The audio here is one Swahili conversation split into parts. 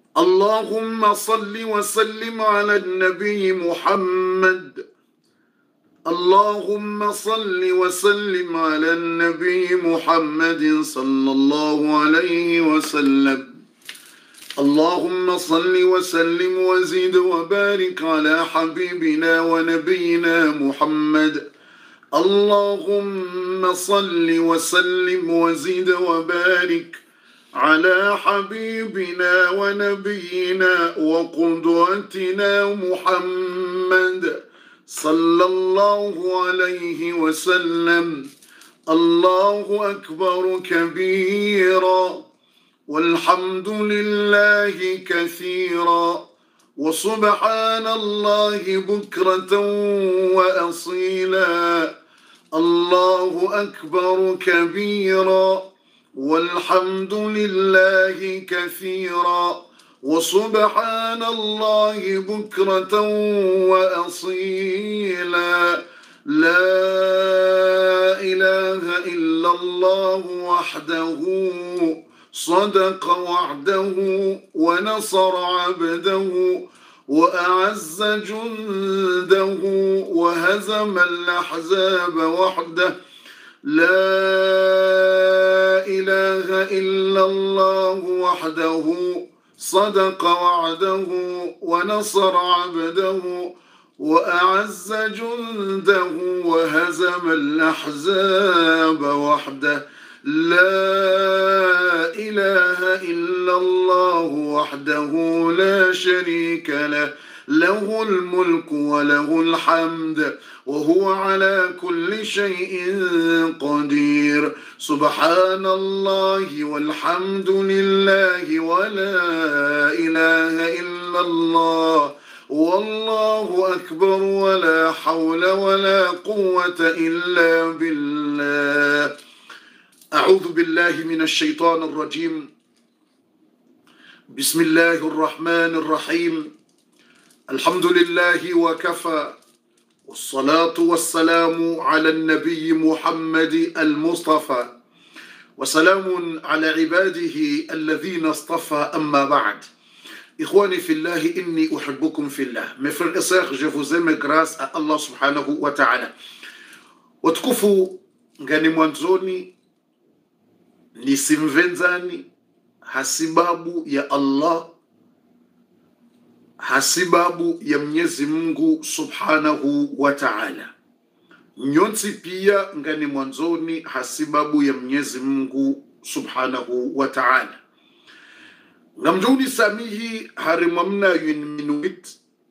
اللهم صل وسلم على النبي محمد. اللهم صل وسلم على النبي محمد صلى الله عليه وسلم. اللهم صل وسلم وزد وبارك على حبيبنا ونبينا محمد. اللهم صل وسلم وزد وبارك على حبيبنا ونبينا وقدوتنا محمد صلى الله عليه وسلم. الله أكبر كبيرا والحمد لله كثيرا وسبحان الله بكرة وأصيلا. الله أكبر كبيرا والحمد لله كثيرا وسبحان الله بكرة وأصيلا. لا إله إلا الله وحده صدق وعده ونصر عبده وأعز جنده وهزم الأحزاب وحده. لا إله إلا الله وحده صدق وعده ونصر عبده وأعز جنده وهزم الأحزاب وحده. لا إله إلا الله وحده لا شريك له، له الملك وله الحمد وهو على كل شيء قدير. سبحان الله والحمد لله ولا إله إلا الله والله أكبر ولا حول ولا قوة إلا بالله. أعوذ بالله من الشيطان الرجيم. بسم الله الرحمن الرحيم. الحمد لله وكفى والصلاة والسلام على النبي محمد المصطفى وسلام على عباده الذين اصطفى. أما بعد، إخواني في الله إني أحبكم في الله. Mes frères et sœurs, je vous aime grâce à Allah subhanahu wa ta'ala. Watukufu ngani mwanzoni nisimvenzani hasibabu ya Allah, hasibabu ya Mwenyezi Mungu subhanahu wa ta'ala. Nyonsi pia ngani mwanzoni hasibabu ya Mwenyezi Mungu subhanahu wa ta'ala. Ngamjuni samihi harimamna yun minuit.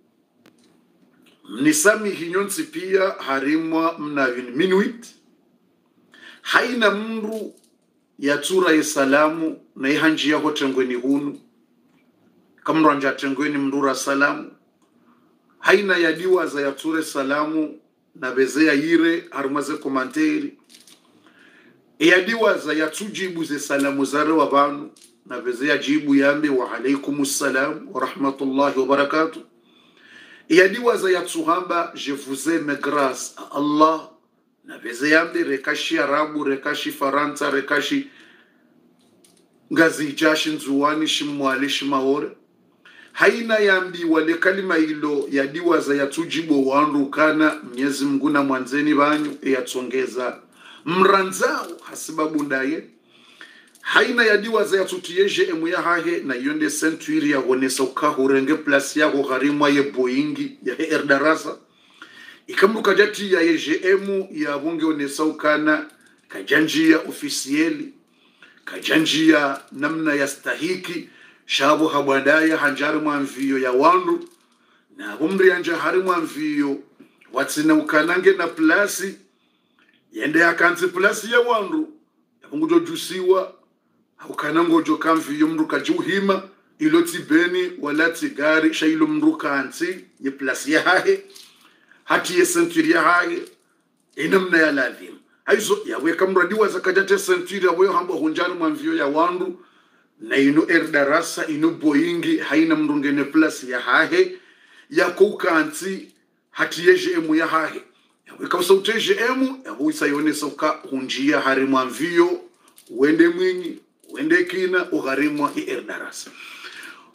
Nisamihi nyonsi pia harimwa mna yun minuit. Haina mru ya tura ya salamu na ihanji ya hotengweni hunu kamru anja tengweni mrura salamu. Haina ya diwa za ya ture salamu na bezea ire harumaze komanteri. Ya diwa za ya tujibu ze salamu zare wa banu na bezea jibu yambe wa alaikumussalam wa rahmatullahi wa barakatuh. Ya diwa za ya tuhamba je vous aime grâce à Allah na bezeyambe rekashi Arabu, rekashi Faransa, rekashi ngazi jashi nzuwani shimwali shimahore. Haina yambi wale kalima hilo ya diwa za yatujibu wandu kana Mwenyezi Mungu na mwanzeni banyu yatsongeza mranzao hasibabu ndaye. Haina ya diwa za yatutieje emu ya hahe na yonde sentuiri ya honesa ukahurenge plasi ya gharimwa ye Boeingi ya Air Darasa. Ikambu kajati ya EGM ya bunge onesa ukana kajanjia ofisieli, kajanjia namna ya stahiki shabu habwadaya hanjari mwanviyo ya wandu na umri anja hari mwanviyo watsina ukanange na plasi yende ya kanzi plasi ya wandu ya bungujo jusiwa ukanango jo kamviyo mruka juhima ilo tibeni wala tigari shailo mruka anti ye plasi ya hahe hati ye senturi ya hahe inamna ya ladhim. Haizo ya weka mradiwa za kajate senturi ya weyo hamba hunjani mwanviyo ya wandu na inu Air Darasa inu Boeingi haina mrungene plasi ya hahe ya kuka anti hati ye JM ya hahe ya weka usaute JM ya huisa yone sauka hunjia hari mwanviyo wende mwingi wende kina ugharimwa Air Darasa.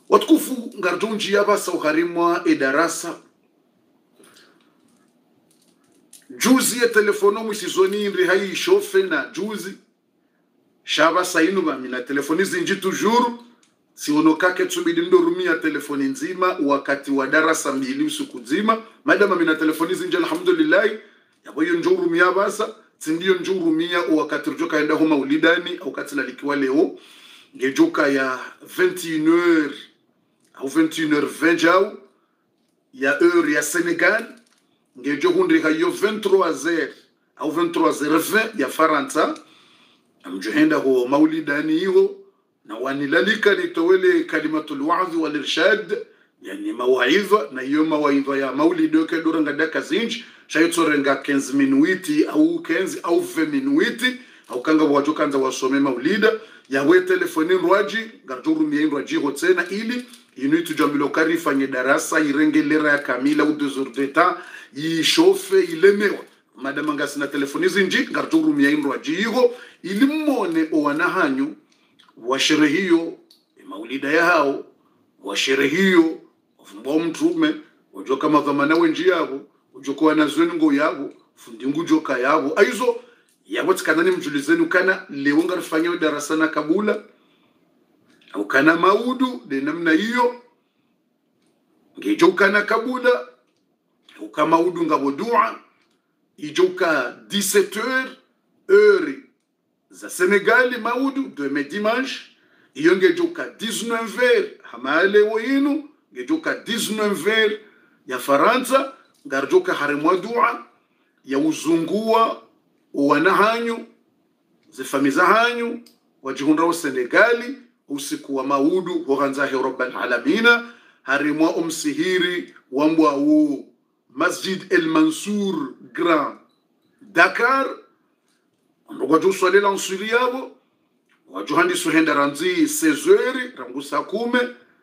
watukufu ngarjonjia basa uharimwa edarasa juzi ya telefono mwisizoni indri hai shofe na juzi shaba sainu bamina telefoni zinji tujuru sionokake tsubidi ndo rumia telefoni nzima wakati wa darasa mbili usiku nzima madama mina telefoni zinji alhamdulillah yabo yo njoo rumia basa sindio njoo rumia wakati rujoka enda homa ulidani au katila likiwa leo ngejoka ya 21h au 21h20 jau ya heure ya Senegal ngejo hundi hayo 23h au 23h20 ya Faransa amjohenda ho maulidani hiyo na wanilalika litowele kalimatul wa'dh wal irshad yani mawaidha na hiyo mawaidha ya maulidi yoke duranga daka zinji shayitsorenga 15 minuti au 15 au 20 minuti au kanga wajokanza wasome maulida yawe telefoni rwaji garjuru miendwaji hotsena ili inuitu jambilo karifanye darasa irengelera ya kamila u 2 heures d'etat yishofe ilemewa madama ngasina telefoni zinji garjuru miendwaji hiyo ili mmone owanahanyu wa sherehe hiyo maulida ya hao wa sherehe hiyo ofumbo mtume wajoka madhamana wenji yabo ujokuwa na zwengo yabo fundingu joka yabo aizo yabo tsikana ni mjulizeni kana leo ngarifanya darasa na kabula au kana maudu de namna hiyo ngejoka na kabula au kama maudu ngabo dua ijoka 17h heure za Senegal maudu de dimanche iyo ngejoka 19h hamale wenu ngejoka 19h ya Faransa ngarjoka harimwa dua ya uzungua wanahanyu zifamiza hanyu wajihunda wa Senegali usiku wa maudu hoganzahi rabbal alamina harimwa umsihiri wambwa u Masjid El Mansour Grand Dakar ndogo swali la nsuri yabo wajuhandi suhenda ranzi 16h rangusa kume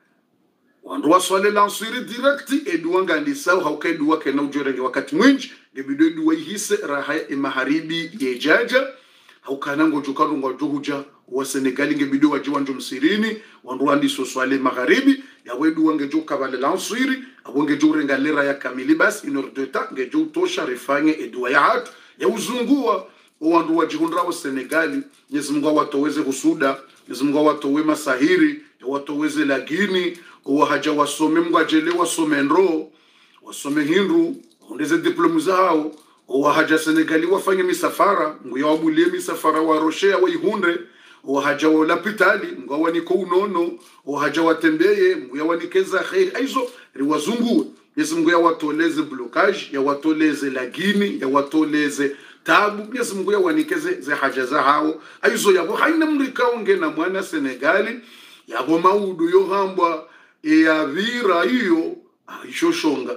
wanduwa swali la nsuri directi eduanga ndisau haukaidua kena ujorenge wakati mwinji ngebido eduwa ihise raha imaharibi yejaja haukanango jukanu ngojuhuja wa Senegali ngebido wajiwanjo msirini wanduwa ndiso swali magharibi ya wedu wangejuka vale la nsuri awongejurenga lera ya kamili basi inordeta ngeju tosha rifanye eduwa ya hatu ya uzungua wandu wajihundra wa Senegali Mwenyezi Mungu watoweze husuda Mwenyezi Mungu watowe masahiri watoweze lagini wahaja wasome Mungu ajele wasome nro wasome hindu ondeze diplomu zao wahaja Senegali wafanye misafara Mungu yawabulie misafara wa roshea wa ihunde wahaja walapitali Mungu waniko unono wahaja watembeye Mungu yawanikeza khairi aizo riwazungue Mwenyezi Mungu yawatoleze blocage yawatoleze lagini yawatoleze tabu Mwenyezi Mungu yawanikeze ze haja za hao aizo yabo haina mrikaonge na mwana Senegali yabo maudu yo hambwa ya vira hiyo aishoshonga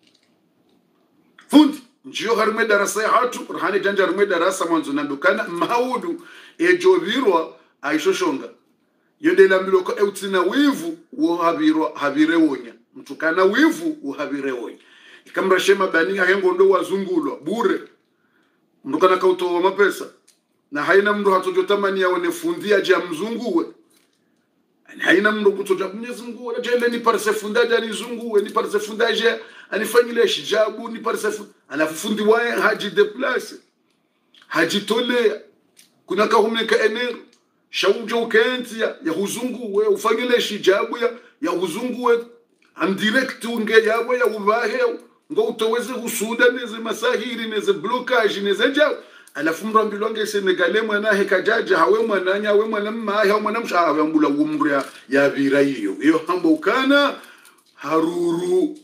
fundi njio harime darasa ya hatu rahani janja harime darasa mwanzo nandukana maudu ejo virwa aishoshonga yende la miloko eutina wivu wo habire wonya mtukana wivu wo habire wonya ikamra shema bani hengo ndo wazungulwa bure mtukana kauto wa mapesa na haina mndo hatojotamani yaone fundia ja mzunguwe haina mndo kutoja Mwenyezi Mungu ajende ni parse fundaja ni zunguwe ni parse fundaja anifanyile hijabu ni parse alafu fundi wae haji deplace haji tole kuna kahumeka enero shaujo ukenti ya huzunguwe ufanyile hijabu ya huzunguwe am direct unge yabo ya ubahe ngo utoweze husuda neze masahiri neze blockage neze jao alafu mrambilonge Senegalais mwana hekajaja hawe mwananya hawe mwana mmahe hawe mwana msha hawe mbula umri ya vira hiyo hambo ukana haruru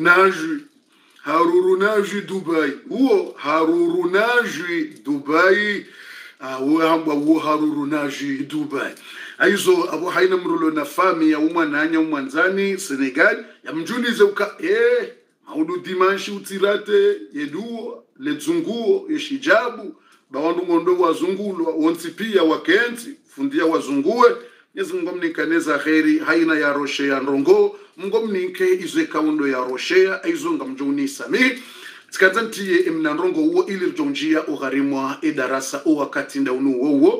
naju Dubai huo haruru naju Dubai huo hambo huo haruru naju Dubai aizo abo haina mrulo na fami ya umwananya umwanzani Senegal ya mjulize uka maudu dimanshi utirate yeduo lezunguo yeshijabu bawandu ngondo wazungulwa wonsi pia wakenti fundia wazungue Mwenyezi Mungu mnikaneza khairi haina ya roshea ndongo Mungu mnike izwe kaundo ya roshea aizonga mjuni sami tsikazantiye imna ndongo uo ili jonjia ugharimwa edarasa o wakati ndaunu uo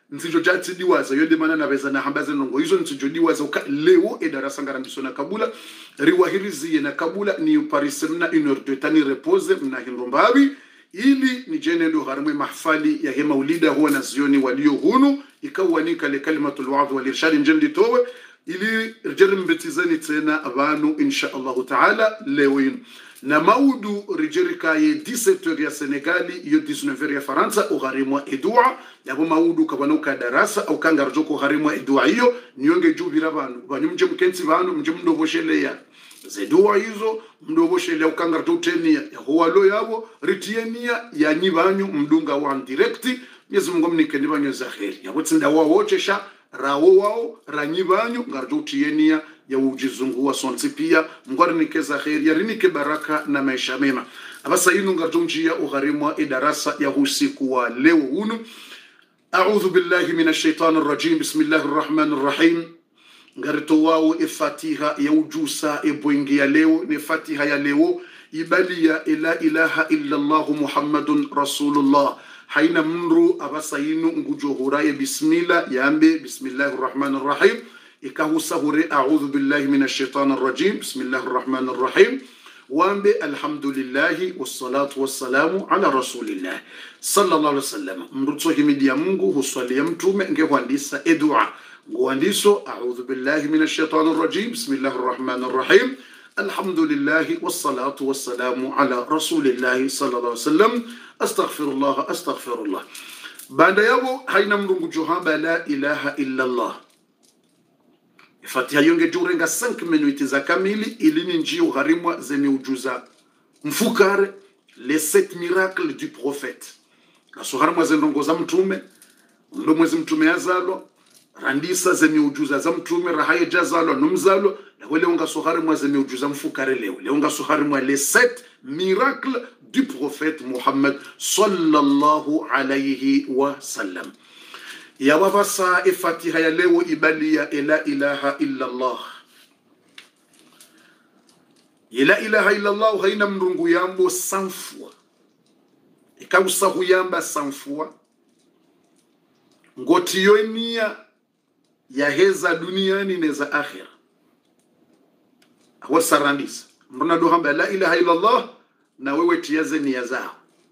nsijo jati diwaza yode mana na beza na hambaze nongo hizo nsijo diwaza uka leo darasa ngarandiso na kabula riwahirizi na kabula ni parisemna inordo tani repose mna hindombabi ili ni jenelo harimwe mahfali ya hema ulida huwa na zioni walio hunu ikawanika le kalimatul wa'd wal irshad njendi towe ili rijerim betizani tena abantu insha Allah taala lewin na maudu rijerika ye 17 ya Senegali yo 19 ya Faransa uharimwa edua yabo maudu kabanuka darasa au kangarjoko harimwa edua hiyo niyonge jubira abantu banyumje mkenzi bantu mje mndoboshele ya zedua hizo mndoboshele au kangarjo tenia ya huwalo yabo ritienia ya nyibanyu mdunga wa direct Mwenyezi Mungu mnike nibanyo zaheri yabo tsinda wao wochesha rawo wao ranyibanyu ngarjo tienia ya ujizungu wa sonti pia mngwari nikeza kheri ya rinike baraka na maisha mema abasa inu ngartunjia uharimwa idarasa ya usiku wa leo hunu a'udhu billahi minash shaitanir rajim bismillahir rahmanir rahim ngarito wao ifatiha ya ujusa ibwingi ya leo ni fatiha ya leo ibalia ila ilaha illa Allah Muhammadun Rasulullah haina mnru abasa inu ngujohura ya bismillah yambe bismillahir rahmanir rahim ikahusahure a'udhu billahi minash shaitanir rajim bismillahir rahmanir rahim wambe alhamdulillahi wassalatu wassalamu ala rasulillah sallallahu alaihi wasallam mrutso himidi ya Mungu huswalia mtume ngehuandisa edua nguandiso a'udhu billahi minash shaitanir rajim bismillahir rahmanir rahim alhamdulillahi wassalatu wassalamu ala rasulillah sallallahu alaihi wasallam astaghfirullah baada yabo haina mrungu johamba la ilaha illa Allah Fatiha yonge jurenga 5 minutes za kamili ilini njio harimwa zemi ujuza mfukare les 7 miracles du prophète kaso harimwa zendongo za mtume ndo mwezi mtume azalo randisa zemi ujuza za mtume rahaye jazalo numzalo na wale unga so harimwa zemi ujuza mfukare leo unga so harimwa les 7 miracles du prophète Muhammad sallallahu alayhi wa sallam ya wafasa ifatiha ya leo ibalia ila ilaha illa Allah ila ilaha illa Allah haina mrungu yambo sanfua ikausa huyamba sanfua ngoti yonia ya heza duniani neza akhira awasarandisa mbona dohamba la ilaha illa Allah na wewe tiaze nia zao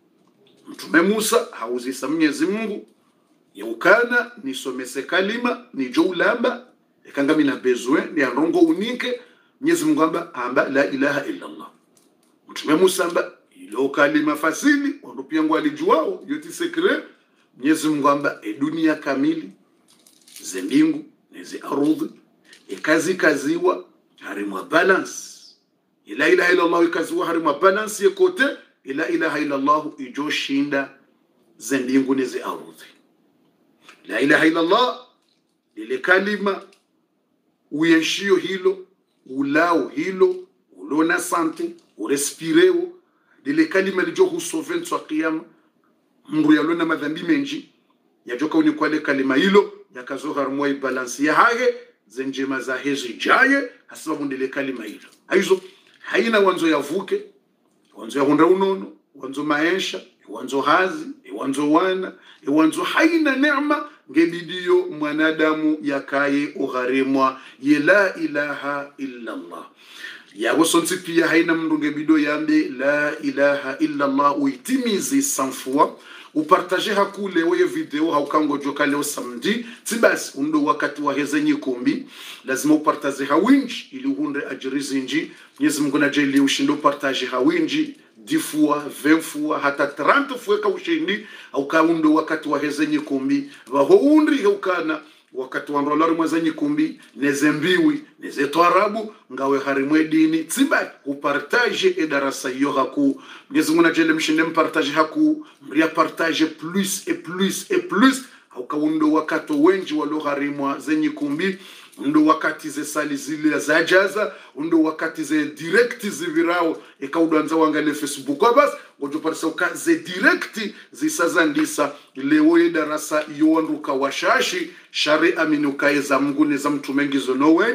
mtume Musa hauzisa Mwenyezi Mungu Yaukana nisomese kalima ni joulamba ekangami na bezwe ni arongo unike Mwenyezi Mungu amba la ilaha illa Allah mtume Musa amba ilo kalima fasili ondopia ngo alijuao yoti secret Mwenyezi Mungu amba dunia kamili zembingu nezi arudhi kaziwa harimwa balance la ilaha illa Allah ikaziwa harimwa balance yekote la ilaha illa Allah ijoshinda zembingu nezi arudhi La ilaha illa Allah lile kalima uyeshio hilo ulao hilo ulona sante urespireo lile kalima lijo husove ntwa kiyama mru yalona madhambi menji yajoka unikwale kalima hilo yakazoha rumwa balance ya hage zenjema za hezi jaye hasababu lile kalima hilo aizo haina wanzo yavuke wanzo ya hunda unono wanzo maisha wanzo hazi wanzo wana wanzo haina neema ngebidio mwanadamu yakaye uharimwa la ilaha illa Allah ya wasonsi pia haina mndu ngebidio yambe la ilaha illa Allah uitimizi sanfua upartaje hakule weye video haukango joka leo samedi tibasi undo wakati wa hezenye kumbi lazima upartaze hawinji ili uhunde ajirizi nji Mwenyezi Mungu na jeli ushindo partaje hawinji 10 fois 20 fois hata 30 fois ka ushindi au kaundo wakati wa hezenye kumbi waho undri haukana wakati wa ndolari mwezenye kumbi nezembiwi nezetwarabu ngawe harimwe dini tiba upartage edarasa yo haku Mwenyezi Mungu na jeli mshinde mpartage haku mria partage plus et plus et plus au kaundo wakati wenji walo harimwa zenye kumbi ndo wakati ze sali zile za jaza ndo wakati ze direct zivirao ekaudanza wangale Facebook bas ngojo parisa ze direct zisazandisa leo darasa yowanduka washashi shari aminuka za mngune za mtu mengi zono wenyi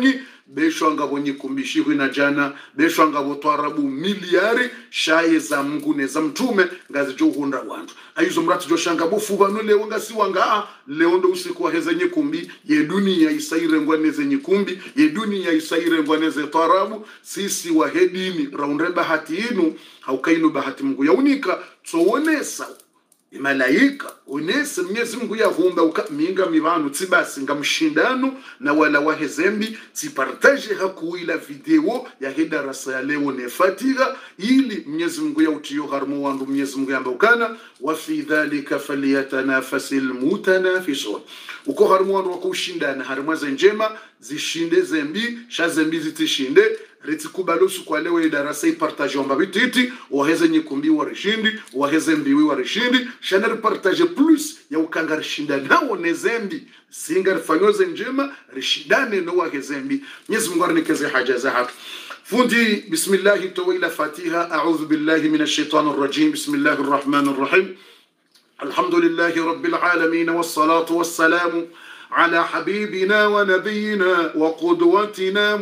besho ngabo nyikumbishihwi na jana besho ngabo twarabu miliari shaye za Mungu ne za mtume ngazi jo hunda wantu aizo mrati jo shanga bofu bano leo ngasi wanga leo ndo usiku wa heza nyikumbi ye dunia isaire ngwaneze nyikumbi ye dunia isaire ngwaneze twarabu sisi wa hedini raunde bahati inu haukainu bahati Mungu yaunika tsoonesa malaika onese Mwenyezi Mungu yahumba ukaminga mibanu tibasi ngamshindano na wala wahezembi tipartage hakuila video ya hedarasa ya leo nefatiga ili Mwenyezi Mungu yautiyo harmu wandu Mwenyezi Mungu yamba ukana wa fi dhalika falyatanafasil mutanafisun uko harmu wandu wakushindana harmu njema zishinde zembi shazembi zitishinde ritikubalosu kwa leo darasa ipartage omba bititi waheze nyikumbi warishindi waheze mbiwi warishindi shana partage plus ya ukanga rishinda nao nezembi singa rifanyoze njema rishidane no wahezembi Mwenyezi Mungu anikeze haja za hatu fundi bismillah tawila fatiha a'udhu billahi minash shaitanir rajim bismillahir rahmanir rahim alhamdulillahi rabbil alamin was salatu was salamu على حبيبنا ونبينا وقدوتنا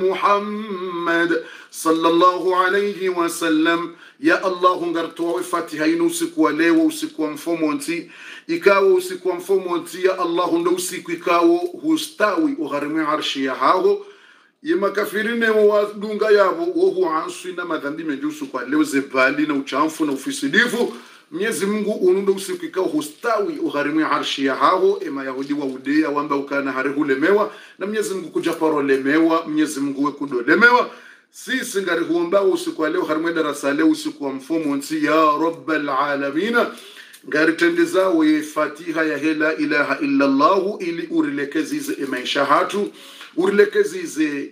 محمد صلى الله عليه وسلم يا الله نغرتوا فاتحه ينوسك ولeo usiku wa mfomonti ikawa usiku wa mfomonti ya Allah ndo usiku ikawa hustawi ugharimu arshi ya hao yemakafirine wadunga yabo wohu answi na madhambi menjusu kwa leo zebali na uchamfu na ufisidifu Mwenyezi Mungu unundo usiku ikawa hustawi ugharimu arshi ya hao ema yahudi wa udea wamba ukana harihulemewa na Mwenyezi Mungu kujaparo lemewa Mwenyezi Mungu we kudolemewa sisi ngari huomba usiku wa leo harmu darasa leo usiku wa mfomonti ya rabbal alamin ngari tendeza we fatiha ya hela ilaha illa Allah ili urilekezize maisha hatu urilekezize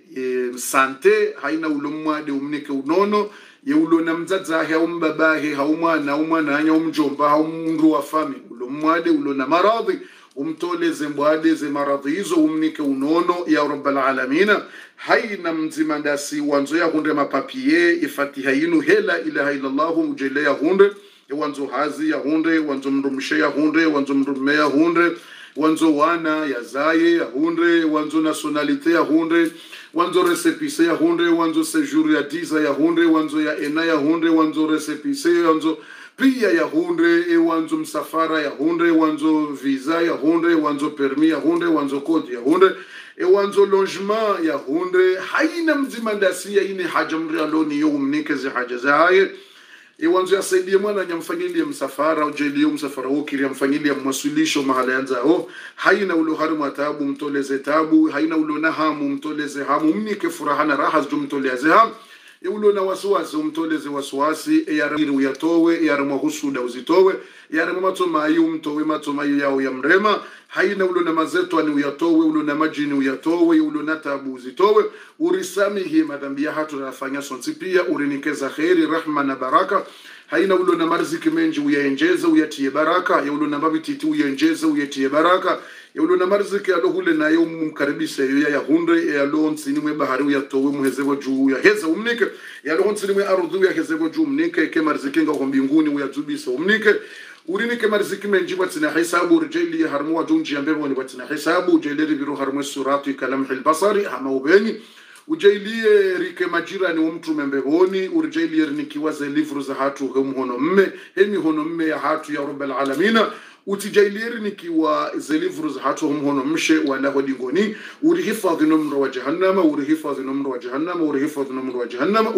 sante haina ulomwade umnike unono yeulo na mzazahe haumbabahe haumwana anya umjomba haumundu wa fami ulomwade ulo na maradhi umtoleze mbwade ze maradhi hizo umnike unono ya rabbal alamin haina mzimandasi wanzo ya hunde mapapie ifatiha yinu hela ilaha illa Allah ujele ya hunde wanzo hazi ya hunde wanzo mrumshe ya hunde wanzo mrumme ya hunde wanzo wana ya zaye ya hunde wanzo nationalite ya hunde wanzo resepise ya hunde wanzo séjour ya diza ya hunde wanzo ya ena ya hunde wanzo resepise wanzo pia ya hunde wanzo msafara ya hunde wanzo visa ya hunde wanzo permis ya hunde wanzo code ya hunde wanzo logement ya hunde haina mzimandasi ya ine haja mrialoni yo umnike zi haja zaye wanzo ya saidie mwana nyamfanyilia msafara ujelio msafara ukiri yamfanyilia mwasulisho mahala yanzao haina ulo harimu atabu mtoleze tabu haina ulo na hamu mtoleze hamu mnike furahana raha zidu mtoleze hamu ulo na wasuwasi umtoleze wasuwasi yarimu uyatowe yarimu husuda uzitowe yarimu matomayu mtowe matomayu yao ya mrema haina ulo na mazeto ani uyatowe ulo na majini uyatowe ulo na tabu uzitowe urisamihi madhambi ya hatu nafanya sonsi pia urinikeza kheri rahma na baraka haina ulo na marziki menji uyaenjeza uyatie baraka ya ulo na mabititi uyaenjeza uyatie baraka ya ulo na marziki ya lohule na yo mkaribisa ya hunde ya lo nsini mwe bahari uyatowe muhezevo juu ya heza umnike ya lo nsini mwe arudhu ya hezevo juu umnike ke marziki nga mbinguni uyazubisa umnike urinike marziki menji watina hisabu rijeli harmu wajunji ambebo ni watina hisabu ujeleri biro harmu suratu kalamhil basari hama ubeni ujailie rike majirani wa mtu membeboni urjailie nikiwaze livru za hatu humhono mme hemi hono mme ya hatu ya rabbal alamin utijailie nikiwa ze livru za hatu humhono mshe wala hodingoni urihifadhi numro wa jahannama urihifadhi numro wa jahannama urihifadhi numro wa jahannama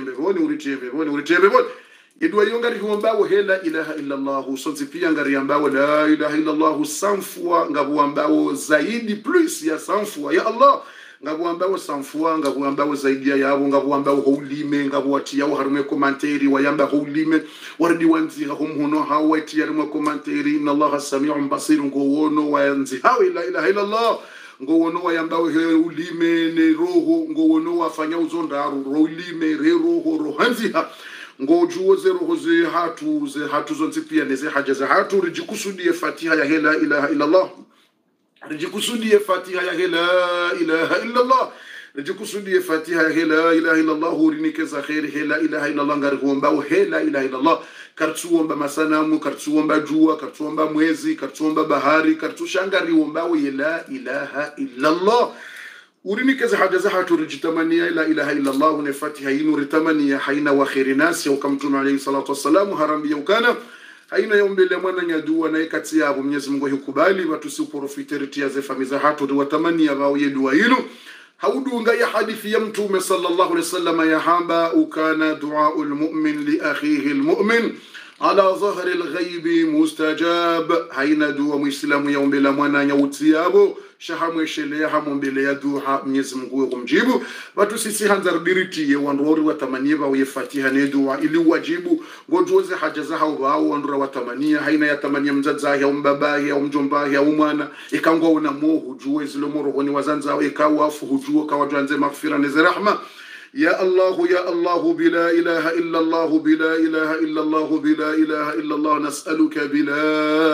uritiembeboni idwa yongari huombawo hela ilaha illa Allah sonzi pia ngari ambawo la ilaha illa Allah sanfua ngabu ambawo zaidi plus ya sanfua ya Allah ngabu ambawo sanfua ngabu ambawo zaidi ya yabo ngabu ambawo hulime ngabu wati yao harume komanteri wayamba hulime wardi wanzi humhono hawati yarume komanteri inna Allah sami'un basirun ngowono wanzi hawa la ilaha illa Allah ngowono wayambawo hulime ne roho ngowono wafanya uzondaru rolime re roho rohanziha ngojuo ze roho ze hatu zonzi pia neze haja za hatu rijikusudie fatiha ya hela ilaha illa Allah rijikusudie fatiha ya hela ilaha illa Allah rijikusudie fatiha ya hela ilaha illa Allah urinikeza khairi hela ilaha illa Allah ngari kuomba hela ilaha illa Allah kartuomba masanamu kartuomba jua kartuomba mwezi kartuomba bahari kartushangari omba la ilaha illa Allah urinike haja za hatu rijitamania la ilaha illa Allah ne fatiha inu ritamania haina wa khairi nasi au kamtuma alayhi salatu wassalamu harambi ukana haina yombele mwana nyadua na ikati yabo Mwenyezi Mungu yukubali watu si profiterity ya zefamiza hatu riwatamania wao yedua hilo haudunga ya hadithi ya mtume sallallahu alaihi wasallam ya hamba ukana duaul mu'min li akhihi almu'min ala dhahri alghaibi mustajab haina dua muislamu yaombela mwana nyauti yabo shahamweshelea hamombele ya duha Mwenyezi Mungu kumjibu watu sisi hanzardiriti wandori watamania wa fatiha ne dua ili wajibu ngojoze haja za hao wao wandora watamania haina yatamania mzaza ya mbaba ya mjomba ya mwana ikangwa una mohu juwe zilo morohoni wazanza ikawafu hujua kawajanze maghfira ne rahma يا الله بلا إله إلا الله بلا إله إلا الله بلا إله إلا الله نسألك بلا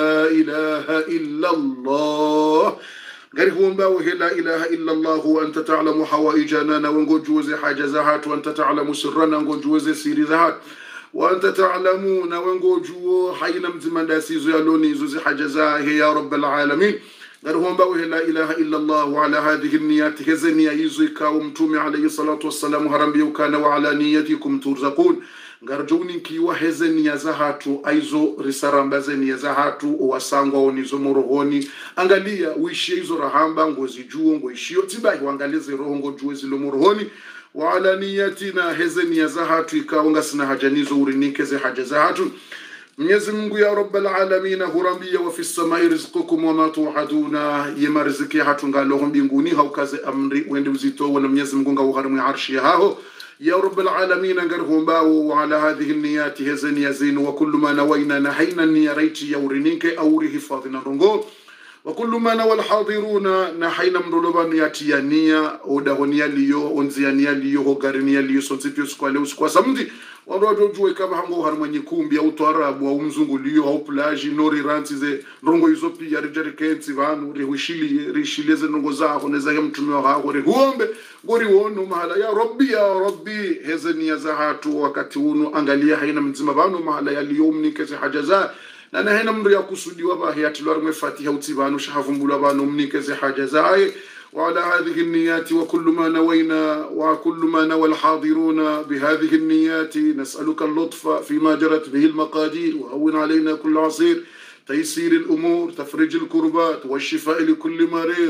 إله إلا الله غير هو مباوه لا إله إلا الله وأنت تعلم حوائجنا ونقول جوز حاجة زهات وأنت تعلم سرنا ونقول جوز سيري زهات وأنت تعلمون ونقول جو حين مزمن داسيزو يالوني زوز حاجة زاه يا رب العالمين غير هو مباوه لا إله إلا الله وعلى هذه النيات هزني يزيك ومتومي عليه الصلاة والسلام هرمبي وكان وعلى نيتكم ترزقون ngarjoni kiwa hezeni ya zahatu aizo risarambazeni ya zahatu wasangwa onizo morohoni angalia uishi hizo rahamba ngozi juo ngoishio tibai uangalize roho ngojuo zilo morohoni wa ala niyatina hezeni ya zahatu ikaonga sina hajanizo urinike ze haja zahatu Mwenyezi Mungu ya Rabbal Alamin hurambia wa fis samai rizqukum wa ma tu'aduna yema riziki hatu ngalo mbinguni haukaze amri wende uzito wa Mwenyezi Mungu ngauharimu arshi yao يا رب العالمين نقرهم باو وعلى هذه النيات هزن يزين وكل ما نوينا نحينا نيريتي يورينيك أوره فاضنا رنغو وكل ما نوى الحاضرون نحينا مرلبان ياتيانيا ودهونيا ليو انزيانيا ليو هغارينيا ليو سنسيبيو سكواليو سكوا سمدي wanodo juwe kama hango harmanyi kumbi au twarabu au mzungu liyo au plaji nori rantize rongo izopi ya rijarikenzi vanu rishileze nongo zaho neza ya mtume wa haho huombe ngori wono mahala ya rabbi hezeni ya zahatu wakati uno angalia haina mzima vanu mahala ya liyo mnikeze hajaza na haina mru ya kusudiwa bahiyati lwarme fatiha utibanu shahavumbula vanu mnikeze hajaza وعلى هذه النيات وكل ما نوى الحاضرون بهذه النيات نسألك اللطف فيما جرت به المقادير وهون علينا كل عصير تيسير الأمور تفريج الكربات والشفاء لكل مريض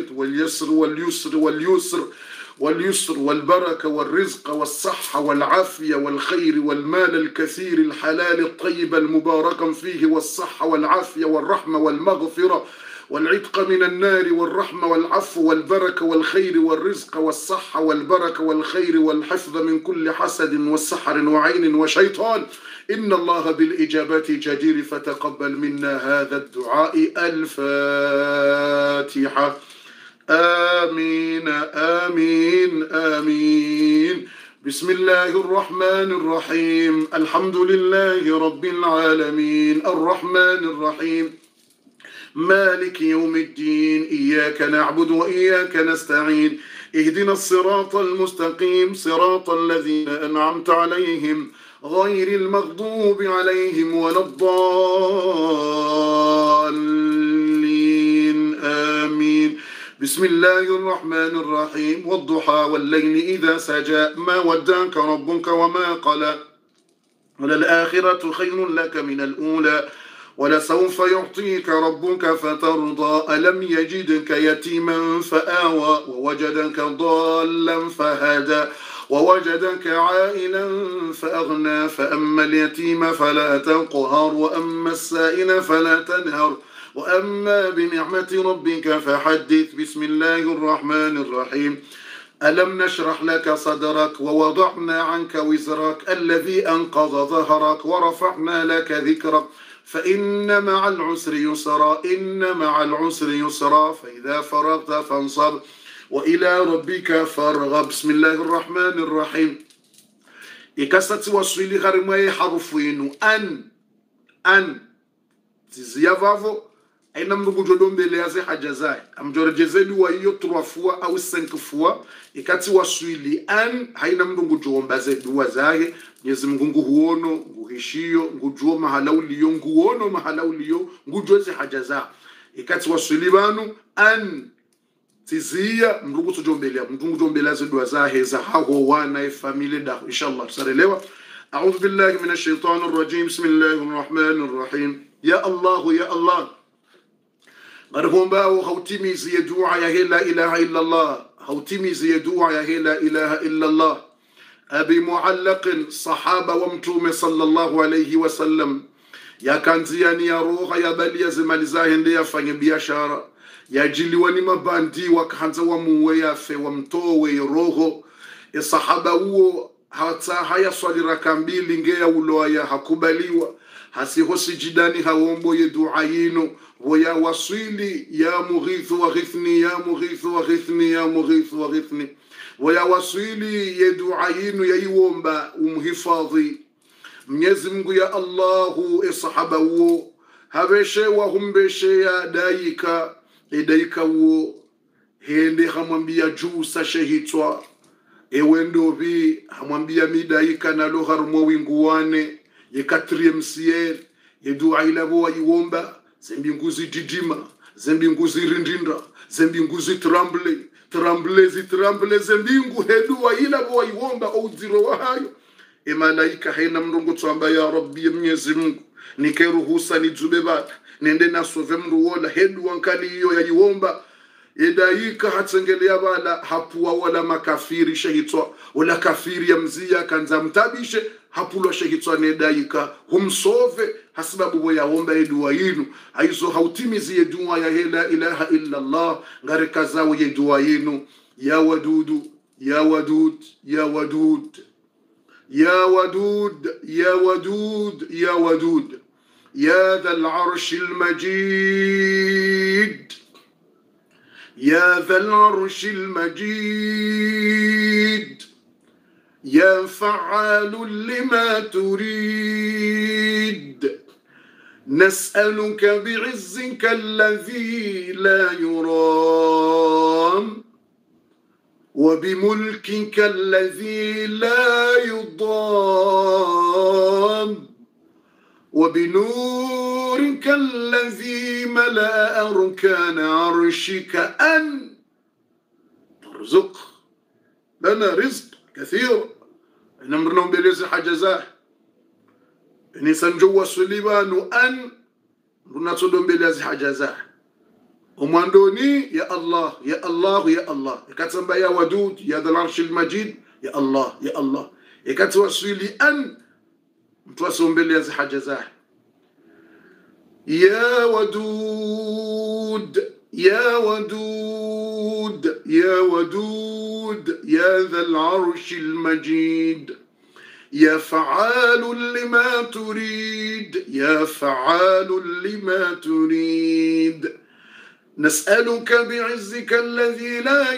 واليسر والبركة والرزق والصحة والعافية والخير والمال الكثير الحلال الطيب المبارك فيه والصحة والعافية والرحمة والمغفرة والعتق من النار والرحمة والعفو والبركة والخير والرزق والصحة والبركة والخير والحفظ من كل حسد والسحر وعين وشيطان إن الله بالإجابات جدير فتقبل منا هذا الدعاء الفاتحة آمين آمين آمين بسم الله الرحمن الرحيم الحمد لله رب العالمين الرحمن الرحيم مالك يوم الدين إياك نعبد وإياك نستعين اهدنا الصراط المستقيم صراط الذين أنعمت عليهم غير المغضوب عليهم ولا الضالين آمين بسم الله الرحمن الرحيم والضحى والليل إذا سجى ما ودعك ربك وما قلى وللآخرة خير لك من الأولى ولسوف يعطيك ربك فترضى ألم يجدك يتيما فآوى ووجدك ضالا فهدى ووجدك عائلا فأغنى فأما اليتيم فلا تقهر وأما السائل فلا تنهر وأما بنعمة ربك فحدث بسم الله الرحمن الرحيم ألم نشرح لك صدرك ووضعنا عنك وزرك الذي أنقض ظهرك ورفعنا لك ذكرك فإن مع العسر يسرا إن مع العسر يسرا فإذا فرغت فانصب وإلى ربك فارغب بسم الله الرحمن الرحيم إكست وصولي غرمي حرفين أن تزيافافو أين مدوغو جدوم بليازي حجزاي أم جورجزيلي وإيو 3 fois أو 5 fois إكاتي وصولي أن هين مدوغو جوم بازي دوازاي Mwenyezi Mungu huono nguhishio ngujua mahala uliyo nguono mahala uliyo ngujoze haja za ikati wasuli banu an tizia mrungu tujombelea mrungu jombelea zidwa zahe za haho wana familia da inshallah tusarelewa. أعوذ بالله من الشيطان الرجيم بسم الله الرحمن الرحيم يا الله يا الله غرهم باو خوتميز يدعى يا لا إله إلا الله خوتميز يدعى يا لا إله إلا الله أبي معلق صحابة ومتوم صلى الله عليه وسلم يا كنزيان يا روح يا بلي زمال زاهن يا فاني بياشارة يا جلواني مباندي وكانت ومويا في ومتوي روحو الصحابة هو hata haya swali raka mbili ngea uloaya hakubaliwa hasihosi jidani haombo ye dua yinu waya wasili ya mughithu wa ghithni ya mughithu wa ghithni ya mughithu wa ghithni waya wasili ye dua yinu ya iwomba umhifadhi Mwenyezi Mungu ya Allahu sahaba wo habeshe wa humbeshe ya daika wo hende hamwambia juu sa shehitwa ewe ndovi hamwambia midaika na lo harumo winguwane ye 4e ciel ye dua ilabo wa iwomba zembinguzi didima zembinguzi rindinda zembinguzi tremble zembingu hedua ilabo wa iwomba odziro wa hayo malaika haina mrungu tsamba ya rabbi Mwenyezi Mungu nikeruhusa nijube baka nende nasove mndu wala hedua nkali hiyo ya iwomba edaika hatsengelea bala hapuwa wala makafiri shehitwa wala kafiri ya mzia kanza mtabishe hapulwa shehitwa nedaika humsove hasibabu boya omba edua yinu aizo hautimizi edua ya la ilaha illa Allah ngare kazawo edua yinu ya wadudu ya wadud ya wadud ya wadud ya wadud ya wadud ya dhal arshil majid يا ذا العرش المجيد يا فعال لما تريد نسألك بعزك الذي لا يرام وبملكك الذي لا يضام وبنورك الذي ملأ أركان عرشك أن ترزق لنا رزق كثير نمرنا بليز حجزاه إني سنجوا سليمان أن نصدم بليز حجزاه وماندوني يا الله يا الله يا الله يكتب يا ودود يا ذا العرش المجيد يا الله يا الله يكتب سلي أن متوسم بليز حجزاه يا ودود يا ودود يا ودود يا ذا العرش المجيد يا فعال لما تريد يا فعال لما تريد نسألك بعزك الذي لا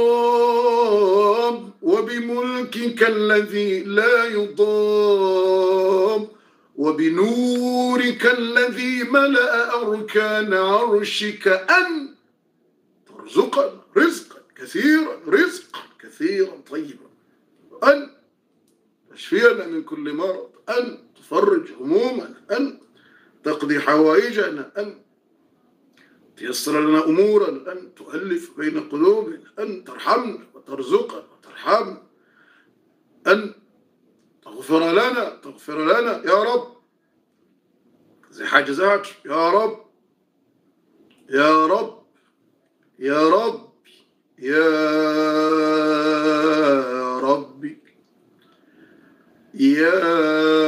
يرام وبملكك الذي لا يضام وبنورك الذي ملأ أركان عرشك أن ترزقنا رزقا كثيرا رزقا كثيرا طيبا أن تشفينا من كل مرض أن تفرج همومنا أن تقضي حوائجنا أن تيسر لنا أمورنا أن تؤلف بين قلوبنا أن ترحمنا وترزقنا وترحمنا أن تغفر لنا يا رب زي حاجزات يا رب يا رب يا رب يا ربي يا